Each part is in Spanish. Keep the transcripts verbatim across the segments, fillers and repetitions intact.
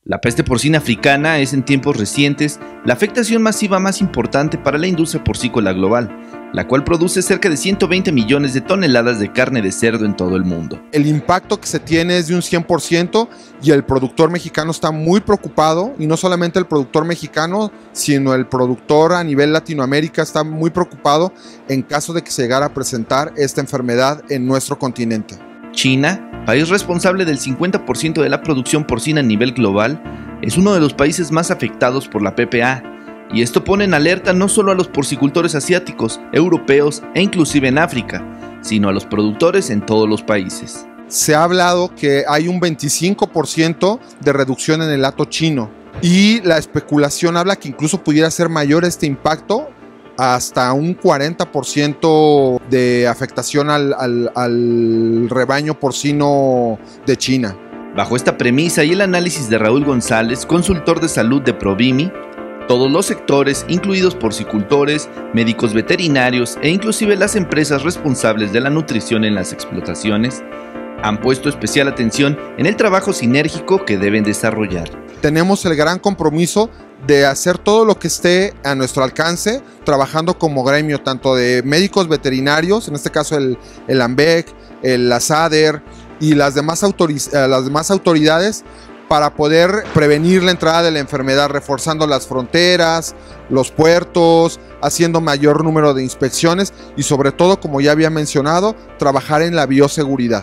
La peste porcina africana es en tiempos recientes la afectación masiva más importante para la industria porcícola global, la cual produce cerca de ciento veinte millones de toneladas de carne de cerdo en todo el mundo. El impacto que se tiene es de un cien por ciento y el productor mexicano está muy preocupado, y no solamente el productor mexicano, sino el productor a nivel Latinoamérica está muy preocupado en caso de que se llegara a presentar esta enfermedad en nuestro continente. China, país responsable del cincuenta por ciento de la producción porcina a nivel global, es uno de los países más afectados por la P P A, y esto pone en alerta no solo a los porcicultores asiáticos, europeos e inclusive en África, sino a los productores en todos los países. Se ha hablado que hay un veinticinco por ciento de reducción en el hato chino, y la especulación habla que incluso pudiera ser mayor este impacto, hasta un cuarenta por ciento de afectación al, al, al rebaño porcino de China. Bajo esta premisa y el análisis de Raúl González, consultor de salud de Provimi, todos los sectores, incluidos porcicultores, médicos veterinarios e inclusive las empresas responsables de la nutrición en las explotaciones, han puesto especial atención en el trabajo sinérgico que deben desarrollar. Tenemos el gran compromiso de hacer todo lo que esté a nuestro alcance, trabajando como gremio, tanto de médicos veterinarios, en este caso el, el ANVEC, el ASADER y las demás, autoriz las demás autoridades, para poder prevenir la entrada de la enfermedad, reforzando las fronteras, los puertos, haciendo mayor número de inspecciones y sobre todo, como ya había mencionado, trabajar en la bioseguridad.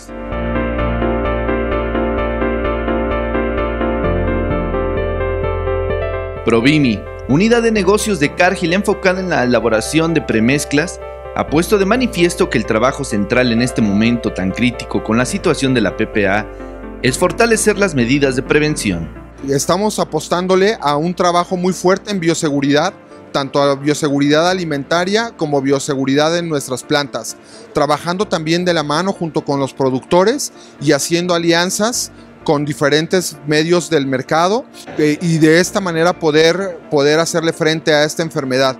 Provimi, unidad de negocios de Cargill enfocada en la elaboración de premezclas, ha puesto de manifiesto que el trabajo central en este momento tan crítico con la situación de la P P A es fortalecer las medidas de prevención. Estamos apostándole a un trabajo muy fuerte en bioseguridad, tanto a bioseguridad alimentaria como bioseguridad en nuestras plantas, trabajando también de la mano junto con los productores y haciendo alianzas con diferentes medios del mercado, eh, y de esta manera poder, poder hacerle frente a esta enfermedad.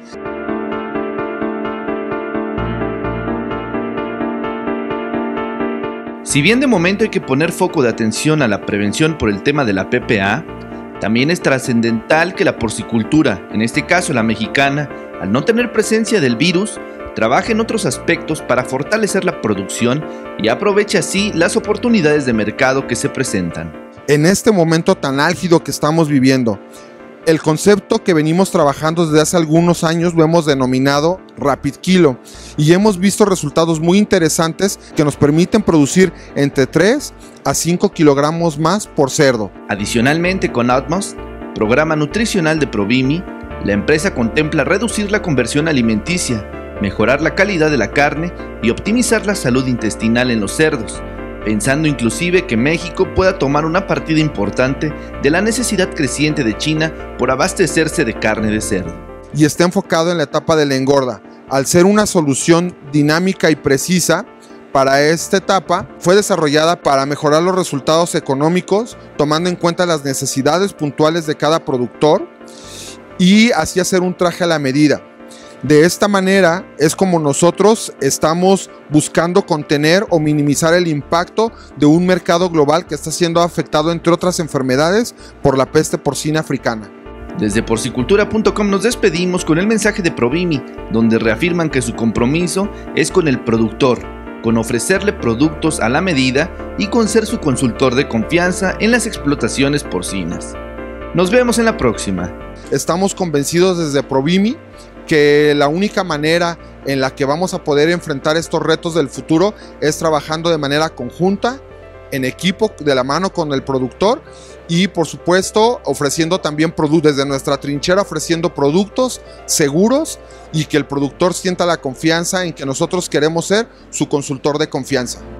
Si bien de momento hay que poner foco de atención a la prevención por el tema de la P P A, también es trascendental que la porcicultura, en este caso la mexicana, al no tener presencia del virus, trabaje en otros aspectos para fortalecer la producción y aproveche así las oportunidades de mercado que se presentan. En este momento tan álgido que estamos viviendo, el concepto que venimos trabajando desde hace algunos años lo hemos denominado Rapid Kilo, y hemos visto resultados muy interesantes que nos permiten producir entre tres a cinco kilogramos más por cerdo. Adicionalmente, con Atmos, programa nutricional de Provimi, la empresa contempla reducir la conversión alimenticia, mejorar la calidad de la carne y optimizar la salud intestinal en los cerdos, pensando inclusive que México pueda tomar una partida importante de la necesidad creciente de China por abastecerse de carne de cerdo. Y está enfocado en la etapa de la engorda. Al ser una solución dinámica y precisa para esta etapa, fue desarrollada para mejorar los resultados económicos, tomando en cuenta las necesidades puntuales de cada productor y así hacer un traje a la medida. De esta manera es como nosotros estamos buscando contener o minimizar el impacto de un mercado global que está siendo afectado, entre otras enfermedades, por la peste porcina africana. Desde porcicultura punto com nos despedimos con el mensaje de Provimi, donde reafirman que su compromiso es con el productor, con ofrecerle productos a la medida y con ser su consultor de confianza en las explotaciones porcinas. Nos vemos en la próxima. Estamos convencidos desde Provimi que la única manera en la que vamos a poder enfrentar estos retos del futuro es trabajando de manera conjunta, en equipo, de la mano con el productor, y por supuesto ofreciendo también productos desde nuestra trinchera, ofreciendo productos seguros y que el productor sienta la confianza en que nosotros queremos ser su consultor de confianza.